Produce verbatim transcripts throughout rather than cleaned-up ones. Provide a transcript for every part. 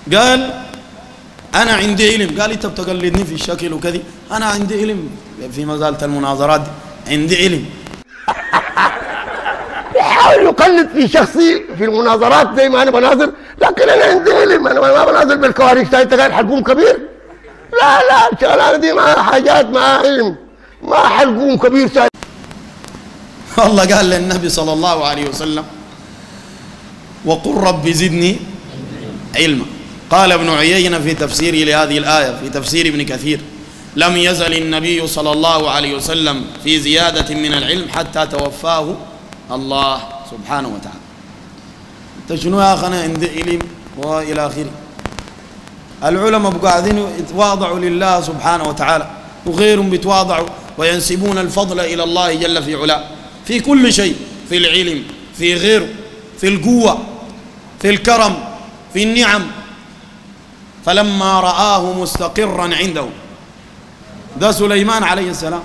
قال أنا عندي علم. قال أنت بتقلدني في الشكل وكذا، أنا عندي علم في مسألة المناظرات دي، عندي علم. يحاول يقلد في شخصي في المناظرات زي ما أنا بناظر، لكن أنا عندي علم، أنا ما بناظر بالكوارث. أنت قاعد حلقوم كبير؟ لا لا، الشغلانة دي ما حاجات ما علم، ما حلقوم كبير. الله قال للنبي صلى الله عليه وسلم وقل رب زدني علما. قال ابن عيينة في تفسيره لهذه الآية في تفسير ابن كثير: لم يزل النبي صلى الله عليه وسلم في زيادة من العلم حتى توفاه الله سبحانه وتعالى. انت شنو يا أخي؟ أنا عندي علم وإلى آخره. العلماء قاعدين يتواضعوا لله سبحانه وتعالى، وغيرهم بيتواضعوا وينسبون الفضل إلى الله جل في علاه في كل شيء، في العلم، في غيره، في القوة، في الكرم، في النعم. فلما رآه مستقرا عنده، ده سليمان عليه السلام،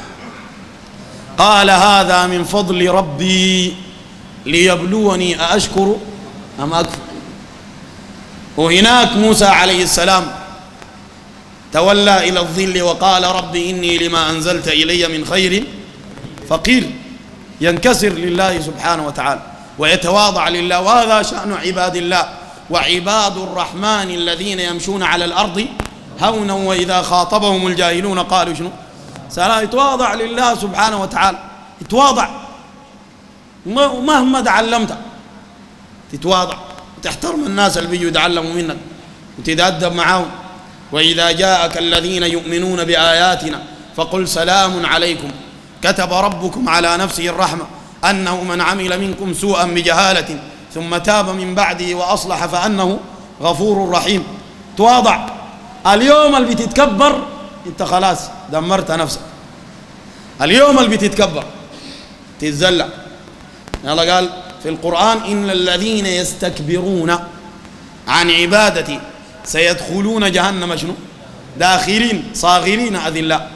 قال هذا من فضل ربي ليبلوني أأشكر أم أكفر. وهناك موسى عليه السلام تولى إلى الظل وقال رب إني لما أنزلت إلي من خير فقير، ينكسر لله سبحانه وتعالى ويتواضع لله. وهذا شأن عباد الله. وعباد الرحمن الذين يمشون على الأرض هونا وإذا خاطبهم الجاهلون قالوا شنو سلام. يتواضع لله سبحانه وتعالى، يتواضع مهما تعلمت، تتواضع وتحترم الناس اللي بيجوا يتعلموا منك وتتأدب معهم. وإذا جاءك الذين يؤمنون بآياتنا فقل سلام عليكم كتب ربكم على نفسه الرحمة أنه من عمل منكم سوءا بجهالة ثم تاب من بعده وأصلح فأنه غفور رحيم. تواضع. اليوم اللي بتتكبر انت خلاص دمرت نفسك. اليوم اللي بتتكبر تتذلع. الله قال في القرآن إن الذين يستكبرون عن عبادتي سيدخلون جهنم شنو داخرين صاغرين أذلاء.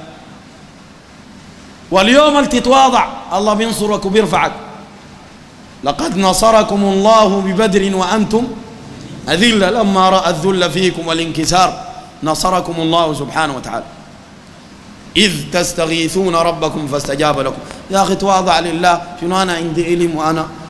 واليوم اللي تتواضع الله بينصرك وبيرفعك. لقد نصركم الله ببدر وأنتم أذلة لما رأى الذل فيكم والانكسار نصركم الله سبحانه وتعالى إذ تستغيثون ربكم فاستجاب لكم. يا أخي تواضع لله. شنو أنا عندي علم وأنا